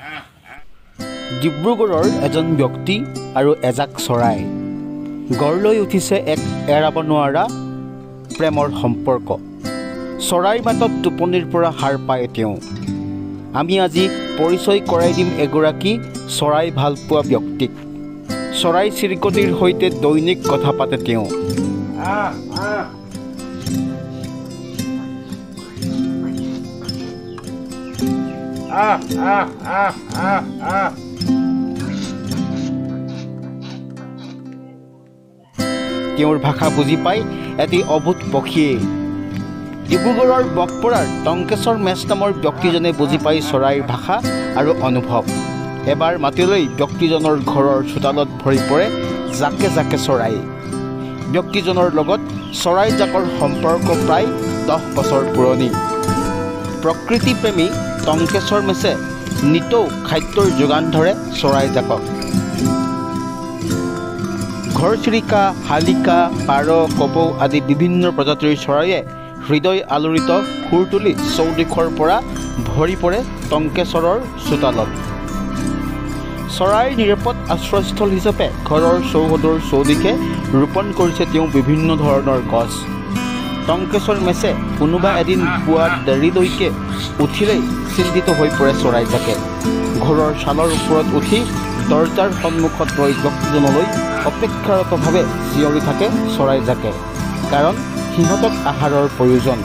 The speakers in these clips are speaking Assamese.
ডিব্ৰুগড়ৰ এজন ব্যক্তি আৰু এজাক চৰাই গঢ় লৈ উঠিছে এক এৰাব নোৱাৰা প্ৰেমৰ সম্পৰ্ক। চৰাইৰ মাতত টোপনিৰ পৰা সাৰ পায় তেওঁ। আমি আজি পৰিচয় কৰাই দিম এগৰাকী চৰাই ভালপোৱা ব্যক্তিক। চৰাই চিৰিকটিৰ সৈতে দৈনিক কথা পাতে তেওঁ। তেওঁৰ ভাষা বুজি পাই এটি অভূত পক্ষীয়ে। ডিব্ৰুগড়ৰ বকপৰাৰ টংকেশ্বৰ মেছ নামৰ ব্যক্তিজনে বুজি পাই চৰাইৰ ভাষা আৰু অনুভৱ। এবাৰ মাতিলৈ ব্যক্তিজনৰ ঘৰৰ চোতালত ভৰি পৰে জাকে জাকে চৰাই। ব্যক্তিজনৰ লগত চৰাইজাকৰ সম্পৰ্ক প্ৰায় 10 বছৰ পুৰণি। প্ৰকৃতিপ্ৰেমী টংকেশ্বৰ মেছে নিতৌ খাদ্যৰ যোগান ধৰে চৰাইজাকক। ঘৰচিৰিকা, শালিকা, পাৰ, কপৌ আদি বিভিন্ন প্ৰজাতিৰ চৰাইয়ে হৃদয় আলোড়িত সুৰ তুলি চৌদিশৰ পৰা ভৰি পৰে টংকেশ্বৰৰ চোতালত। চৰাইৰ নিৰাপদ আশ্ৰয়স্থল হিচাপে ঘৰৰ চৌহদৰ চৌদিশে ৰোপণ কৰিছে তেওঁ বিভিন্ন ধৰণৰ গছ। টংকেশ্বৰ মেছে কোনোবা এদিন পুৱা দেৰিলৈকে উঠিলেই চিন্তিত হৈ পৰে চৰাইজাকে। ঘৰৰ ছালৰ ওপৰত উঠি দৰজাৰ সন্মুখত ৰৈ ব্যক্তিজনলৈ অপেক্ষাৰতভাৱে চিঞৰি থাকে চৰাইজাকে, কাৰণ সিহঁতক আহাৰৰ প্ৰয়োজন।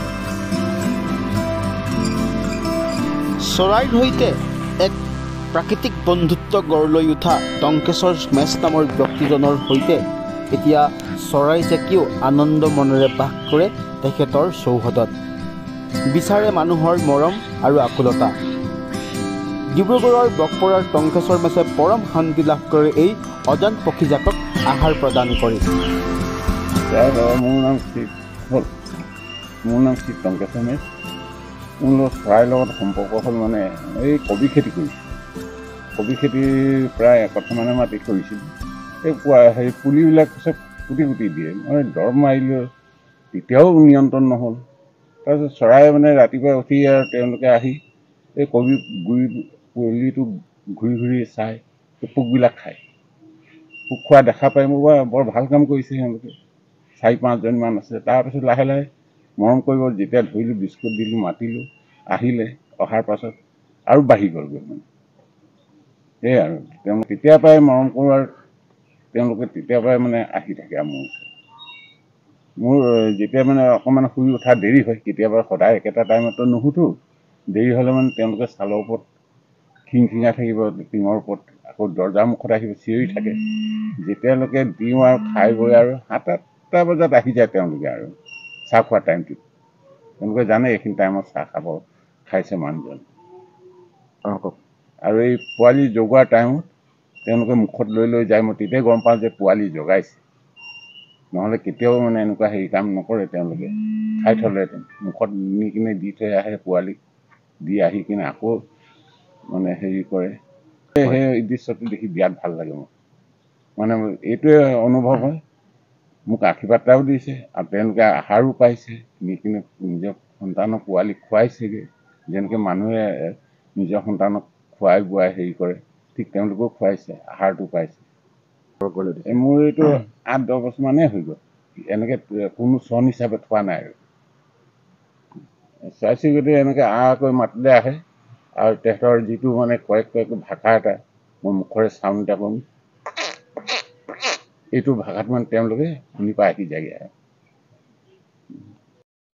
চৰাইৰ সৈতে এক প্ৰাকৃতিক বন্ধুত্ব গঢ় লৈ উঠা টংকেশ্বৰ মেছ নামৰ ব্যক্তিজনৰ সৈতে এতিয়া চৰাইজাকেও আনন্দ মনেৰে বাস কৰে তেখেতৰ চৌহদত। বিচাৰে মানুহৰ মৰম আৰু আকুলতা। ডিব্ৰুগড়ৰ বকপৰাৰ টংকেশ্বৰ মেছে পৰম শান্তি লাভ কৰে এই অজান পক্ষীজাকক আহাৰ প্ৰদান কৰি। মোৰ নাম শ্ৰী টংকেশ্বৰ মেছ। মোৰ লগত চৰাইৰ লগত সম্পৰ্ক হ'ল মানে এই কবি খেতি কৰিছোঁ। কবি খেতি প্ৰায় একঠামানে মাটি কৰিছিলোঁ। এই হেৰি পুলিবিলাক চব কুটি কুটি দিয়ে। মই দৰৱ মাৰিলোঁ, তেতিয়াও নিয়ন্ত্ৰণ নহ'ল। তাৰপিছত চৰাই মানে ৰাতিপুৱা উঠি আৰু তেওঁলোকে আহি এই কবি গুৰি পুলিটো ঘূৰি ঘূৰি চাই পোকবিলাক খায়। পোক খোৱা দেখা পাই মোৰ বৰ ভাল কাম কৰিছে তেওঁলোকে। 4-5জনমান আছে। তাৰপিছত লাহে লাহে মৰম কৰিব যেতিয়া ধৰিলোঁ, বিস্কুট দিলোঁ, মাতিলোঁ, আহিলে। অহাৰ পাছত আৰু বাঢ়ি গ'লগৈ মানে। সেয়াই আৰু তেওঁলোকে তেতিয়াৰ পৰাই মৰম কৰোঁ আৰু তেওঁলোকে তেতিয়াৰ পৰাই মানে আহি থাকে আৰু মোৰ যেতিয়া মানে অকণমান শুই উঠা দেৰি হয়, কেতিয়াবা সদায় একেটা টাইমতো নুশুতো, দেৰি হ'লে মানে তেওঁলোকে ছালৰ ওপৰত খিংখিঙাই থাকিব, টিঙৰ ওপৰত আকৌ দৰ্জাৰ মুখত আহিব চিঞৰি থাকে। যেতিয়ালৈকে দিওঁ আৰু খাই বৈ আৰু 7-8টা বজাত আহি যায় তেওঁলোকে আৰু চাহ খোৱা টাইমটোত। তেওঁলোকে জানে এইখিনি টাইমত চাহ খাইছে মানুহজন। আৰু এই পোৱালি জগোৱাৰ টাইমত তেওঁলোকে মুখত লৈ লৈ যায়, মই তেতিয়াই গম পাওঁ যে পোৱালি জগাইছে। নহ'লে কেতিয়াও মানে এনেকুৱা হেৰি কাম নকৰে তেওঁলোকে। খাই থ'লেহেঁতেন মুখত নি কিনে দি থৈ আহে পোৱালিক, দি আহি কিনে আকৌ মানে হেৰি কৰে। সেই দৃশ্যটো দেখি বিৰাট ভাল লাগে মোৰ। মানে এইটোৱে অনুভৱ হয়, মোক আশীৰ্বাদ এটাও দিছে আৰু তেওঁলোকে আহাৰো পাইছে, নি কিনে নিজৰ সন্তানক পোৱালিক খুৱাইছেগৈ। যেনেকৈ মানুহে নিজৰ সন্তানক খুৱাই বোৱাই হেৰি কৰে, ঠিক তেওঁলোকেও খুৱাইছে, আহাৰটো পাইছে। মোৰ এইটো 8-10 বছৰমানেই হৈ গ'ল। এনেকৈ কোনো চন হিচাপে থোৱা নাই আৰু। চৰাই চিৰিকটি এনেকৈ আকৈ মাতিলে আহে আৰু তেহেঁতৰ যিটো মানে কয়েক ভাষা এটা, মই মুখৰে চাউণ্ড এটা কৰিম, এইটো ভাষাত মানে তেওঁলোকে শুনি পাই আহি যায়গৈ আৰু।